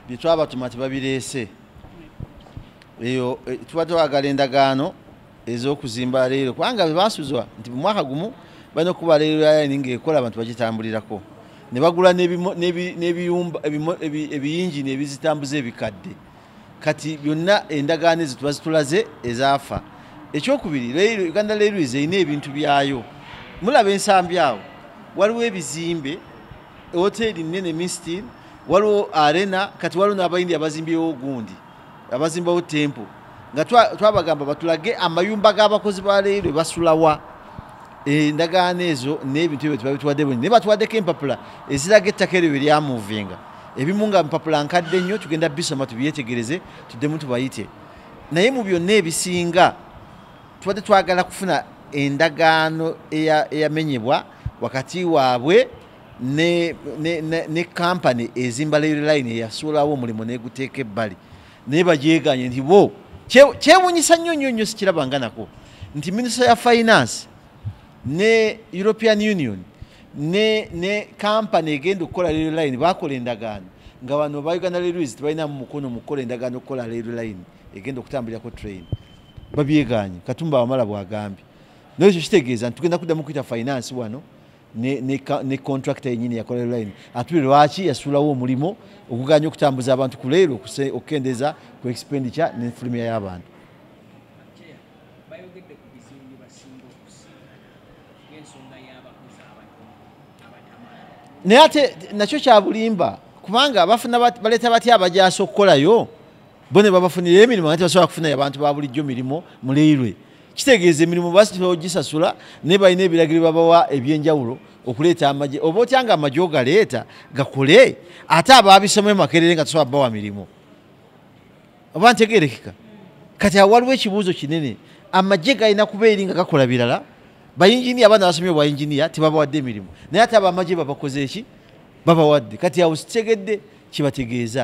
bitwaba tumati babirese eyo tubadde wagala endagaano ez'okuzimba leero kubanga bebasuzwa nti mu mwaka gumu balina okuba leero line ng'ekola abantu bagitambulirako ne bagula n'ebiyumba ebiyinjini ebizitambuza ebikadde kati byonna endagaano ezo tuba zitulaze ezaafa. Ekyokubiri Uganda Railways erina ebintu byayo mulaba ensambi awo waliwo ebizimbe hoteli nnene Mistin waliwo arena kati waliwo n'abayindi abazimbyewo ogundi abazimbawo tempo nga twabagamba batulage amayumba g'abakozi ba leero basulawa endagaano ezo n'ebintu ebyo tubabituwadde bwe ne batuwaddeko empapula eziraga ettaka eryo bwe lyamuvinga ebimu nga mpapula nkadde nnyo tugenda bisoma tubyetegereze tuddemu tubayite naye mu byonna ebisinga tubadde twagala kufuna endagaano eyamenyebwa wakati waabwe ne kampani ezimba leero line eyasuulawo omulimu n'eguteeka ebbali naye bagyeganye nti bo kyewuunyisa nnyo sikirabanganako nti minisita ya finance ne European Union ne kampani egenda okukola leero line bakola endagaano nga bano ba Uganda Railways tebalina mu mukono mu kukola endagaano okukola leero line egenda okutambulirako train babyeganye Katumba WAMALA bwagambye n'ekyo kitegeeza nti tugenda kuddamu kuyita finance wano ne contractor yennyini yakola leero line atule lwaki yasuulawo omulimu okuganya okutambuza abantu ku leero okukendeeza ku expenditure n'enfulumya y'abantu. Naye ate nakyo kya bulimba kubanga baleeta batya abajaasa okukolayo bo ne babafunira emirimu ate basobola kufunayo abantu ba bulijjo mirimu mu leerwe kitegeeza emirimu bagisasula ne balina ebiragiro babawa ebyenjawulo okuleeta amagye oba otyanga amagye ogaleeta gakole ate abaabisomemu makerere nga tusobola bawa mirimu oba ntegeerekeka kati waliwo ekibuuzo kinene amagye galina kubeeri nga gakola birala bayinjiniya abaana basomye obwayinjiniya tebabawadde emirimu naye ate abamagye babakoze eki babawadde kati awo sitegedde kibategeeza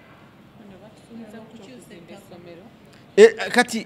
kati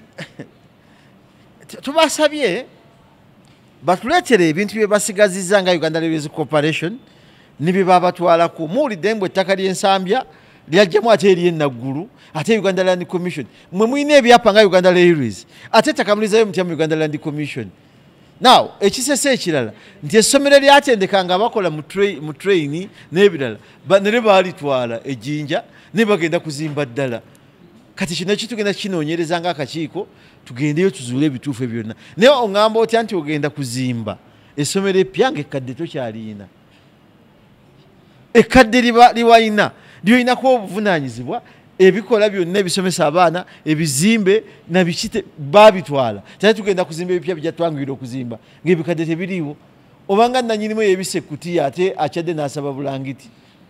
tubasabye batuleetere ebintu bye basigazizza nga Uganda Railways Corporation ne bye babatwalako muwulidde mbwe ettaka ly'ensambya lyajjamu ate eryenaggulu ate Uganda Land Commission mwe mulina ebyapa nga Uganda Railways ate ettaka mulizayo mutya mu Uganda Land Commission. Now ekisese ekirala nti essomero lyatendeka nga bakola mu train n'ebirala ne baalitwala ejjinja ne bagenda kuzimba ddala kati kino kitugenda kinoonyereza nga akakiiko tugendeyo tuzuule ebituufu byonna naye oŋŋamba otya nti ogenda kuzimba essomero eppya ng'ekkadde tokyaliina ekkadde liwalina lyolinaku obuvunaanyizibwa ebikola byonna ebisomesa abaana ebizimbe nabiki babitwala ate tugenda kuzimba ebipya bijja twanguira okuzimba ng'ebikadde tebiriiwo obanga nanyinimu yebise ekkutiya ate akyadde n'asaba bulangiti.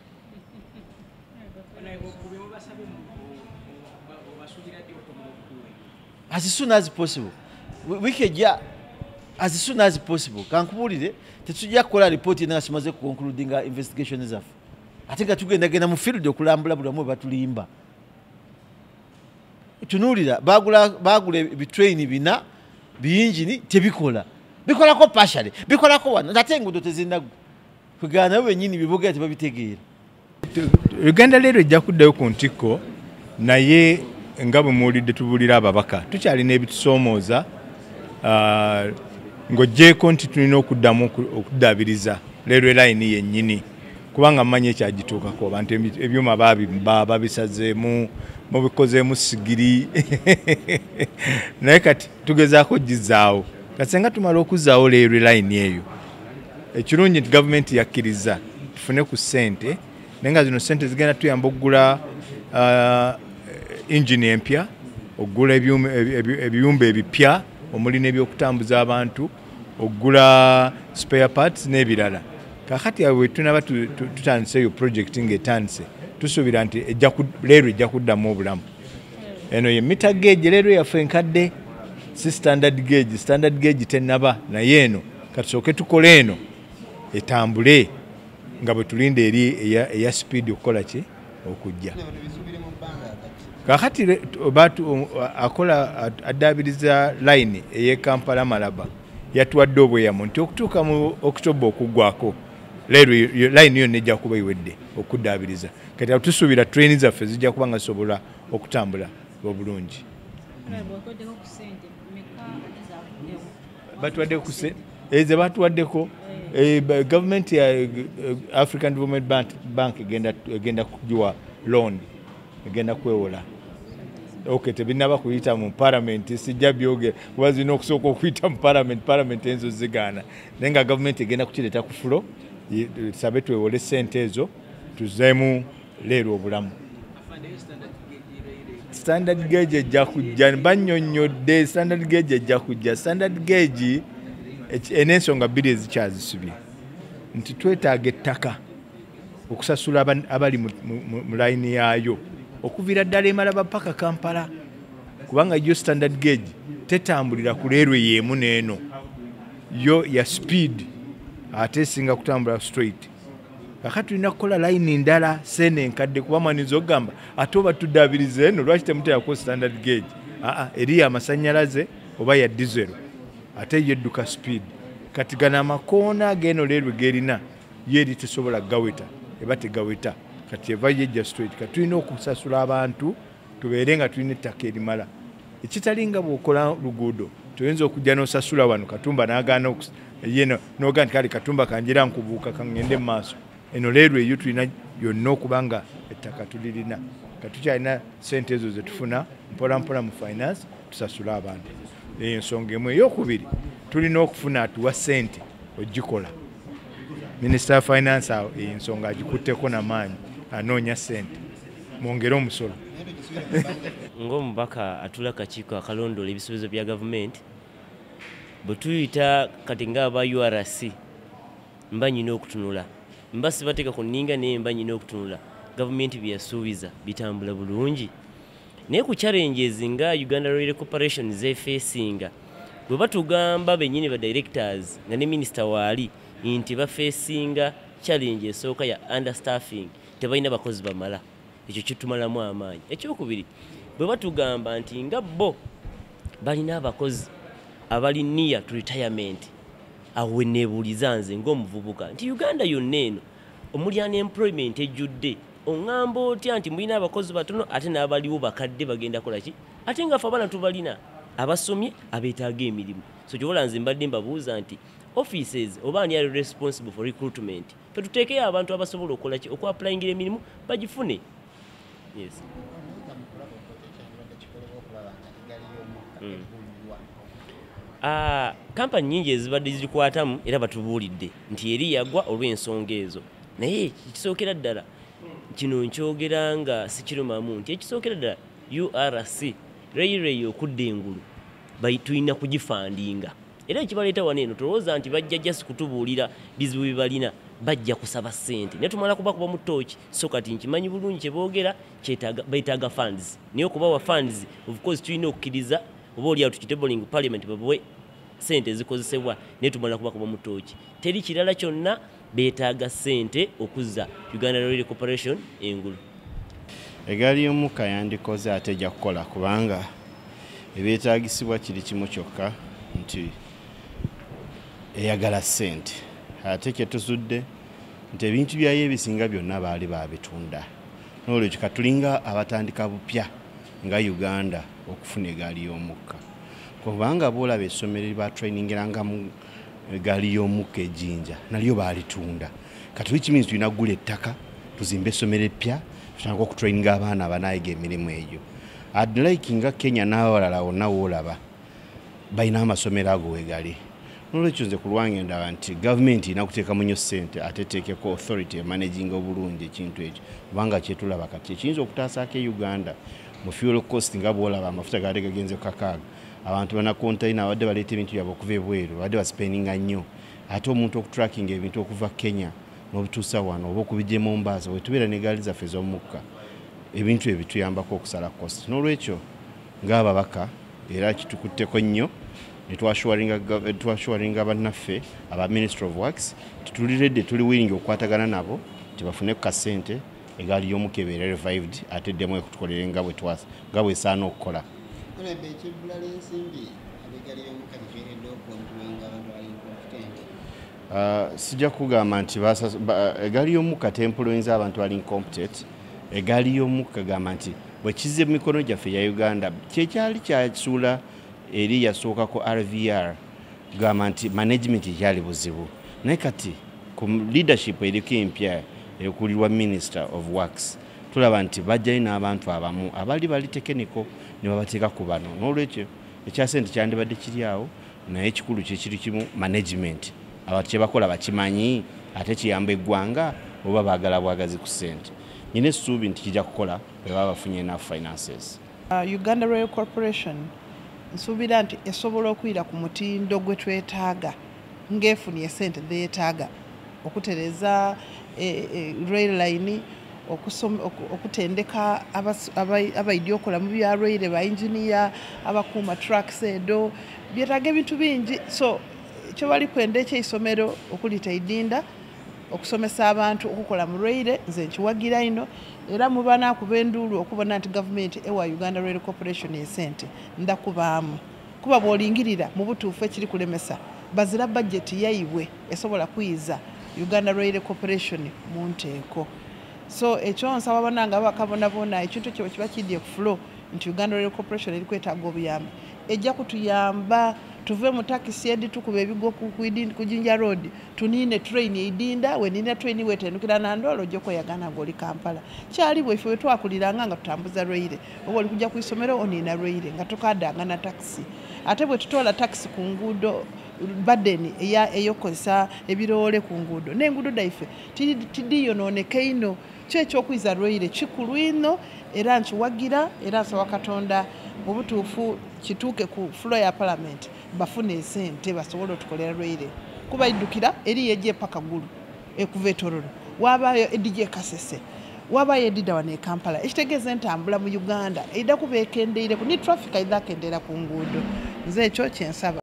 As soon as possible. Wikejja as soon as possible. Kankubulire tetujja kukola report nga simaze ku concluding investigation zaffe. Ate nga tugenda mu field okulambula bulamu batulimba. Tunulira bagula bitrain bina biyinjini tebikola. Bikolako partially. Bikolako wana. Ate enguudo tezinagu. Kugana wenyini bibuga tebabitegeera. Uganda leero ejja kuddayo ku ntiko naye nga bwe muwulidde tubulira ababaka tukyalina ebitusoomooza ng'oggyeko nti tulina okuddamu okuddaabiriza leero line yennyini kubanga mmanyi ekyagituukako abantu ebyuma babisazeemu mubikozeemu sigiri naye kati tugezaako gizaawo kati senga tumala okuzzaawo leero line eyo ekirungi nti gavumenti yakkiriza tufune ku ssente naye nga zino ssente zigenda tuyamba okugula engine empya okugula ebiyumba ebipya omuli n'ebyokutambuza abantu okugula spare parts n'ebirala kakati awe tunaba tutandise eyo project ng'etandise tusuubira nti leero ejja kuddamu obulamu eno ye meter gauge leero yaffe enkadde si standard gauge tennaba naye eno katusooke tukole eno etambule nga bwe tulinda eri eya speed okukola ki okujja kakati akola addaabiriza line ey'e Kampala Malaba yatuwadde obweyamo nti okutuuka mu October okuggwako line yonna ejja kuba iwedde okuddaabiriza kati tusuubira train zaffe zijja kuba nga zisobola okutambula obulungi batuwaddeko ze batuwaddeko government ya African Development Bank egenda kugiwa loan egenda kwewola tebinaba kuyita mu parliament sijja byogera kuba zirina okusooka okuyita mu parliament enzo zigaana naye nga gavumenti egenda kukireeta ku fulo tusabe twewole ssente ezo tuzeemu leero obulamu standard gauge ejja kujja bannyonnyodde standard gauge ejja kujja standard gauge n'ensonga bbiri ezikyazisibye nti twetaaga ettaka okusasula abali mu layini yaayo okuviira ddala emalaba paka Kampala kubanga yo standard gauge tetambulira ku leerwe yeemu n'eno yo ya speed ate esinga kutambula straight kakati tulina kukola layini ndala sene enkadde kuba mwaniza okugamba ate oba tuddaabiriza eno lwaki temuteekako standard gauge eri amasannyalaze oba ya diesel ate yedduka speed kati gana amakoona geno leerwe gerina yo eri tesobola gaweta eba tegaweta kati eva yejja straight kati tulina okusasula abantu tubeere nga tulina ettaka erimala ekitalinga bw'okola luguudo tuyinza okujja n'osasula wano Katumba n'agaana yeno n'ogaa nti kale Katumba kanjira nkubuuka kangende mu maaso eno leerwe eyo tulina yonna okuba nga ettaka tulirina katukyalina ssente ezo zetufuna mpolampola mu finance tusasula abantu eyo ensonga emu eyokubiri tulina okufuna atuwa ssente ogikola minisita wa finance awo ensonga agikutteko n'amaanyi anoonya ssente mwongere omusolo ng'omubaka atula akakiiko akalondoola ebisuubizo bya gavumenti bwe tuyita kati ng'aba URC mba nyina okutunula mba sibateeka ku nninga naye mba nyina okutunula gavumenti bye yasuubiza bitambula bulungi naye ku challenges nga Uganda Rail Corporation zeefeesinga bwe batugamba bennyini ba directors nga ne minisita waali nti bafeesinga challenge esooka ya understaffing tebalina bakozi bamala ekyo kitumalamu amaanyi ekyokubiri bwe batugamba nti nga bo balina abakozi abali near to retirement awo neebuuliza nze ng'omuvubuka nti Uganda yonna eno omuli unemployment ejjudde oŋŋamba otya nti mulina abakozi batono ate n'abaliwo bakadde bagenda kola ki ate nga ffe abaana tubalina abasomye abeetaaga emirimu so kyobola nze mbadde mbabuuza nti offices oba ani ali responsible for recruitment fetuteekeyo abantu abasobola okukola ki okwapplyingira emirimu bagifune yes kampani nyingi ezibadde zikwatamu era batubuulidde nti eri yagwa olw'ensonga ezo naye ekisookera ddala kino nkyogera nga sikirumamu nti ekisookera ddala URC railway okudda engulu tulina kugifandinga era ekibaleeta wano eno tolowooza nti bajja jasi kutubuulira bizibu bibalina bajja kusaba ssente naye tumala kubakuba mu tooki so kati nkimanyi bulungi kyeboogera beetaaga funds naye okubawa funds of course tulina okukkiriza oba oliawo tukitabling parliament babuwe ssente ezikozesebwa naye tumala kubakuba mu tooki teri kirala kyonna beetaaga ssente okuzza Uganda Rail Corporation engulu egaali y'omukka yandikoze ate ejja kukola kubanga ebyetaagisibwa kiri kimu kyokka nti eyagala ssente ate kyetuzudde nti ebintu byayo ebisinga byonna baali babitunda n'olwekyo katulinga abatandika bupya nga Uganda okufuna egaali y'omukka kubanga boolaba essomero libatrainingiranga egaali y'omukka ejjinja nalyo baalitunda kati kimins tulina kugula ettaka tuzimbe essomero eppya tutandika okutraininga abaana abanaayiga emirimu egyo adlike nga Kenya n'awalala wonna woolaba balina amasomero ago wegali n'olwekyo nze ku lwange ndaba nti gavumenti irina kuteekamu nnyo ssente ate eteekeko authority emanaginga obulungi ekintu ekyo kubanga kyetulaba kati ekiyinza okutaasaako Uganda mu fuel cost nga bwolaba amafuta gaali gagenze kakaaga abantu bana kontaina abadde baleeta ebintu byabwe okuva ebweru badde baspeninga nnyo ate omuntu okutracking ebintu okuva Kenya n'obituusa wano oba okubijja Mombasa wetubeera n'egaali zaffe z'omukka ebintu ebituyambako okusala cost n'olwekyo ng'ababaka era kitukutteko nnyo netwashuwaringa bannaffe aba Ministry of Works tutuliredde tuli willing okukwatagana nabo tibafune ku kasente egaali y'omukka ebeere revived ate eddemu ekutukolere nga bwesaana okukola sijja kugamba nti egaali y'omukka temployinza abantu bali incompetent. Egaali y'omukka gamba nti bwe kizze mu mikono gyaffe ya Uganda kyekyali kyasuula eri yasookako RVR gamba nti management ekyali buzibu. Naye kati ku leadership eriko empya ekulirwa Minister of Works tulaba nti bajjayo n'abantu abamu abali bali technical ne babateeka ku bano. N'olwekyo ekyasente kyandibadde kiri awo naye ekikulu kyekiri kimu management. Abantu kye bakola bakimanyi ate kiyamba eggwanga oba baagala bwagazi ku ssente. Nyina essuubi nti kijja kukola bwe baba bafunye enough finances. Uganda Rail Corporation nsuubira nti esobola okuyira ku mutindo gwe twetaaga ng'efunye ssente zeetaaga okutereza rail line, okutendeka abaidya okola mu bya rail, ba engineer, abakuuma tracks edo, byetaaga ebintu bingi. So kyo bali kwenda eky'eisomero okulita idinda okusomesa abantu okukola mu rail, nze nkiwagira ino era mu banaakuba enduulu okubona nti gavumenti ewa Uganda Rail Corporation esente ndakubaamu kuba bw'olingirira mu butuufu ekiri kulemesa bazira budget yaibwe esobola kuyiza Uganda Rail Corporation mu nteeko. So ekyo nsaba bananga bakabonabona ekintu kyo kiba kidye ku flow nti Uganda Rail Corporation eri kwetaaga obuyambi ejja kutuyamba tuve mu taxi edi tukuba ebigo ku Jinja Road tunine train edinda we nina train wetendukira na ndolo joko yagana ngoli Kampala kyali bwe ife twakuliranga nga tutambuza rail obo oli kujja ku isomero onina rail nga tukadanga na taxi ate bwe tutola taxi ku ngudo badeni eyokozesa ebiroole ku ngudo n'engudo daife tidiyo nooneke ino kyekyokuyiza rail kikulu ino era nkiwagira era nsaba Katonda mu butuufu kituuke ku floor ya Parliament bafune esente basobole otukolera rail kuba iddukira eri yejje paka gulu ekuva Tororo wabayo edije Kasese wabayo edida wane Kampala ekitegeeza entambula mu Uganda edda kubeekendeire ku ni traffic aidha kendera ku ngudo nze ekyo kyensaba.